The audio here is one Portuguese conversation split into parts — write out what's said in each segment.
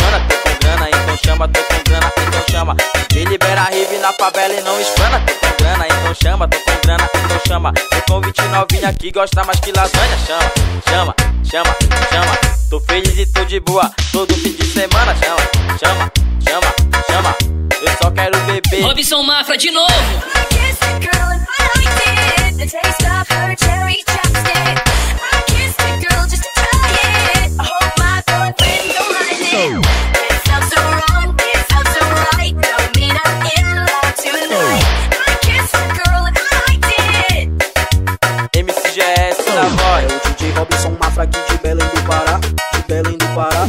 espana, tô com grana, então chama, tô com grana, então chama. DJ libera rave na favela e não espana, tô com grana, então chama, tô com grana, então chama. Tô com 20 novinha que gosta mais que lasanha, chama, chama, chama, chama. Tô feliz e tô de boa, todo fim de semana, chama, chama, chama, chama. Eu só quero beber. Robson Mafra de novo. MCGS na voz. É o DJ Robson Mafra aqui de Belém do Pará, de Belém do Pará.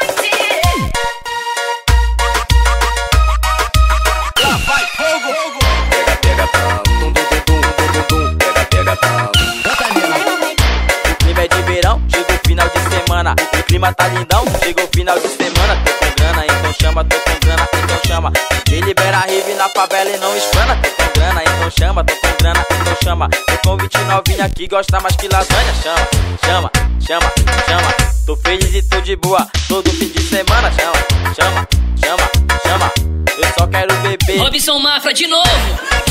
Lá vai fogo, fogo. Pega, pega, pam, dum, dum, dum, dum, dum, dum. Pega, pega, pam. O clima é de verão, chegou o final de semana. O clima tá lindão, chegou o final de semana. Tô com grana, então chama, tô com grana, então chama. DJ libera rave na favela e não espana. Tô com grana, então chama, tô com grana, então chama. Tô com 20 novinha que gosta mais que lasanha, chama, chama, chama, chama. Tô feliz e tô de boa, todo fim de semana, chama, chama, chama, chama. Eu só quero beber. Robson Mafra de novo.